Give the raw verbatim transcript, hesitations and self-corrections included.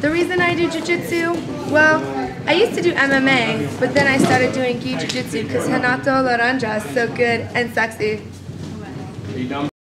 The reason I do jiu-jitsu, well, I used to do M M A, but then I started doing gi jiu-jitsu because Renato, Laranja is so good and sexy.